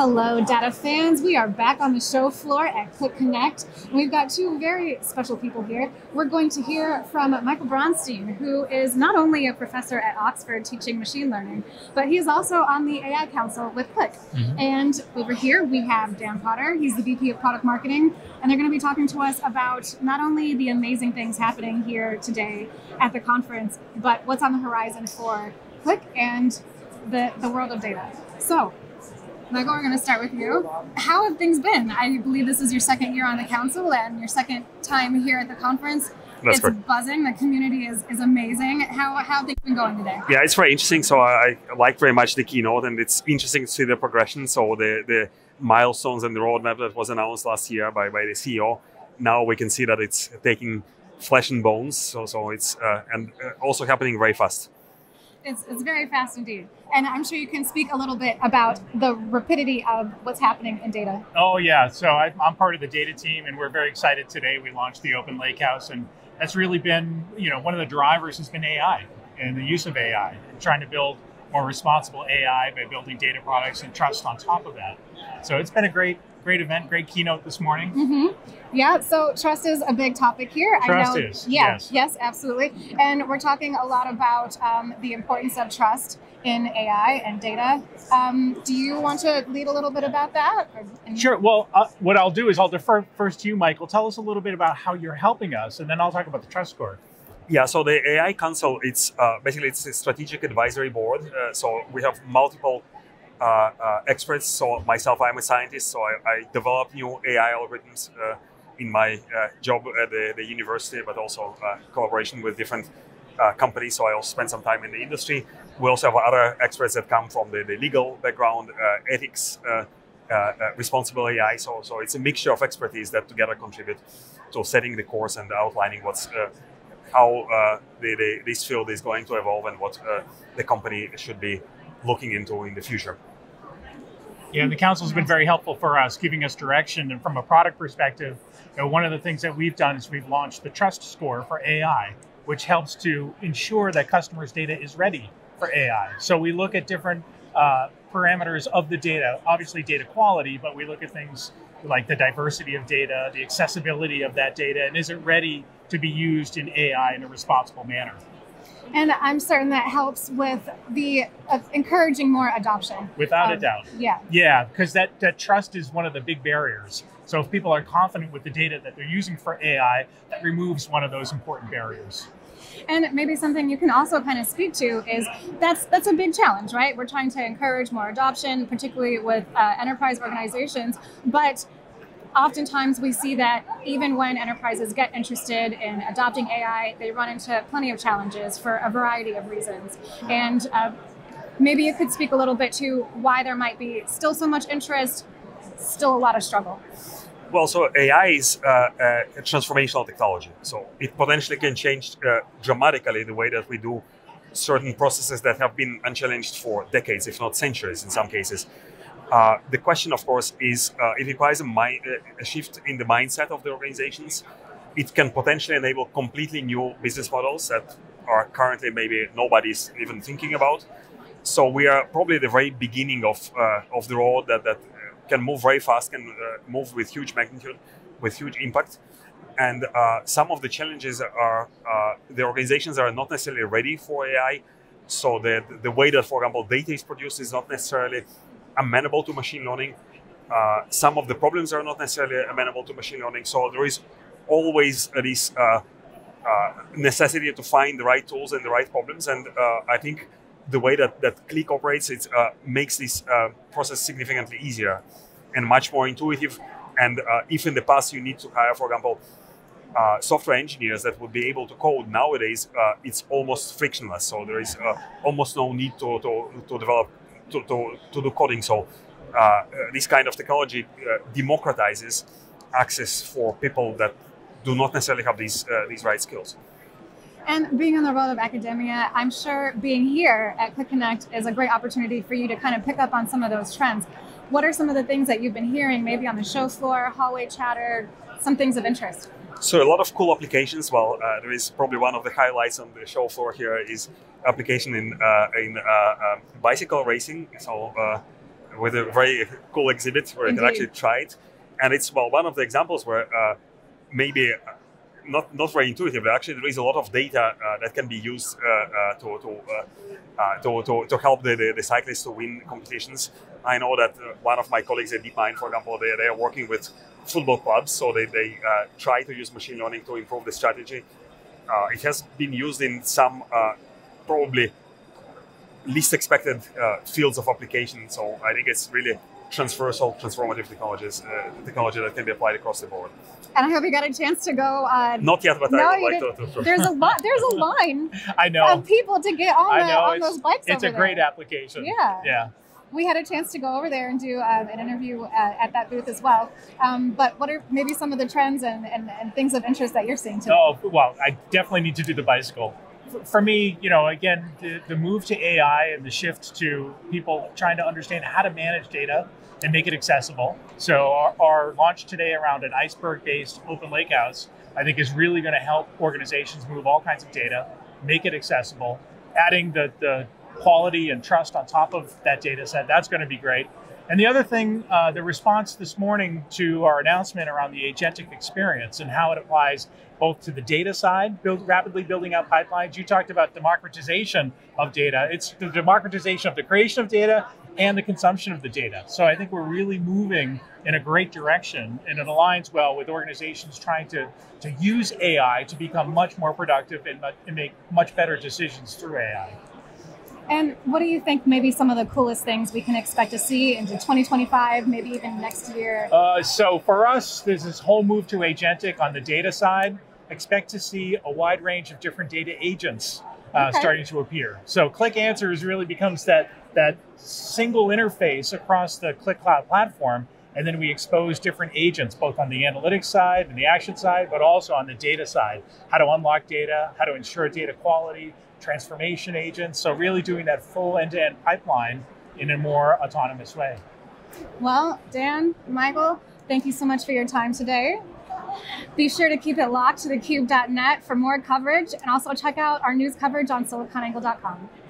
Hello, data fans. We are back on the show floor at Qlik Connect. And we've got two very special people here. We're going to hear from Michael Bronstein, who is not only a professor at Oxford teaching machine learning, but he is also on the AI Council with Qlik. And over here, we have Dan Potter. He's the VP of Product Marketing. And they're going to be talking to us about not only the amazing things happening here today at the conference, but what's on the horizon for Qlik and the world of data. So, Michael, we're going to start with you. How have things been? I believe this is your second year on the council and your second time here at the conference. That's it's correct. Buzzing. The community is amazing. How have things been going today? Yeah, it's very interesting. So I like very much the keynote, and it's interesting to see the progression. So the milestones and the roadmap that was announced last year by the CEO, now we can see that it's taking flesh and bones. So it's also happening very fast. It's very fast indeed. And I'm sure you can speak a little bit about the rapidity of what's happening in data. Oh yeah, so I'm part of the data team, and we're very excited today. We launched the Open Lakehouse, and that's really been, one of the drivers has been AI and the use of AI, and trying to build more responsible AI by building data products and trust on top of that. So it's been a great event, great keynote this morning. Yeah, so trust is a big topic here. Trust is, yes, absolutely. And we're talking a lot about the importance of trust in AI and data. Do you want to lead a little bit about that? Sure. Well, what I'll do is I'll defer first to you, Michael. Tell us a little bit about how you're helping us, and then I'll talk about the trust score. Yeah, so the AI Council, it's basically it's a strategic advisory board. So we have multiple experts. So myself, I'm a scientist, so I develop new AI algorithms in my job at the university, but also collaboration with different companies. So I also spend some time in the industry. We also have other experts that come from the legal background, ethics, responsible AI. So it's a mixture of expertise that together contribute to setting the course and outlining what's how this field is going to evolve and what the company should be looking into in the future. Yeah, and the council has been very helpful for us, giving us direction. And from a product perspective, one of the things that we've done is we've launched the trust score for AI, which helps to ensure that customers' data is ready for AI. So we look at different parameters of the data, obviously data quality, but we look at things like the diversity of data, the accessibility of that data, and is it ready to be used in AI in a responsible manner? And I'm certain that helps with the encouraging more adoption. Without a doubt. Yeah. Yeah, because that trust is one of the big barriers. So if people are confident with the data that they're using for AI, that removes one of those important barriers. And maybe something you can also kind of speak to is that's a big challenge, right? We're trying to encourage more adoption, particularly with enterprise organizations, but oftentimes we see that even when enterprises get interested in adopting AI, they run into plenty of challenges for a variety of reasons. And maybe you could speak a little bit to why there might be still so much interest, still a lot of struggle. Well, so AI is a transformational technology. So it potentially can change dramatically the way that we do certain processes that have been unchallenged for decades, if not centuries in some cases. The question, of course, is it requires a shift in the mindset of the organizations. It can potentially enable completely new business models that are currently maybe nobody's even thinking about. So we are probably at the very beginning of the road that can move very fast, can move with huge magnitude, with huge impact. And some of the challenges are the organizations are not necessarily ready for AI. So the way that, for example, data is produced is not necessarily amenable to machine learning. Some of the problems are not necessarily amenable to machine learning. So there is always this necessity to find the right tools and the right problems. And I think the way that Qlik operates, it makes this process significantly easier and much more intuitive. And if in the past you need to hire, for example, software engineers that would be able to code, nowadays it's almost frictionless. So there is almost no need to develop to do coding. So this kind of technology democratizes access for people that do not necessarily have these right skills. And being on the road of academia, I'm sure being here at Qlik Connect is a great opportunity for you to kind of pick up on some of those trends. What are some of the things that you've been hearing, maybe on the show floor, hallway chatter, some things of interest? So a lot of cool applications. Well, there is probably one of the highlights on the show floor here is application in bicycle racing. So with a very cool exhibit where you can actually try it. And it's one of the examples where maybe not very intuitive, but actually there is a lot of data that can be used to help the cyclists to win competitions. I know that one of my colleagues at DeepMind, for example, they are working with football clubs, so they try to use machine learning to improve the strategy. It has been used in some probably least expected fields of application, so I think it's really transversal, transformative technology that can be applied across the board. And I hope you got a chance to go. Not yet, but no, I would like to. There's a line I know. of people to get on those bikes. It's a great application. Yeah. We had a chance to go over there and do an interview at that booth as well. But what are maybe some of the trends and things of interest that you're seeing today? Oh, well, I definitely need to do the bicycle. For me, again, the move to AI and the shift to people trying to understand how to manage data and make it accessible. So our launch today around an iceberg-based Open Lakehouse, I think is really going to help organizations move all kinds of data, make it accessible, adding the quality and trust on top of that data set. That's going to be great. And the other thing, the response this morning to our announcement around the agentic experience and how it applies both to the data side, rapidly building out pipelines. You talked about democratization of data. It's the democratization of the creation of data and the consumption of the data. So I think we're really moving in a great direction, and it aligns well with organizations trying to use AI to become much more productive and make much better decisions through AI. And what do you think maybe some of the coolest things we can expect to see into 2025, maybe even next year? So for us, there's this whole move to agentic on the data side. Expect to see a wide range of different data agents starting to appear. So Qlik Answers really becomes that single interface across the Qlik Cloud platform. And then we expose different agents, both on the analytics side and the action side, but also on the data side, how to unlock data, how to ensure data quality, transformation agents. So really doing that full end-to-end pipeline in a more autonomous way. Well, Dan, Michael, thank you so much for your time today. Be sure to keep it locked to theCUBE.net for more coverage, and also check out our news coverage on SiliconANGLE.com.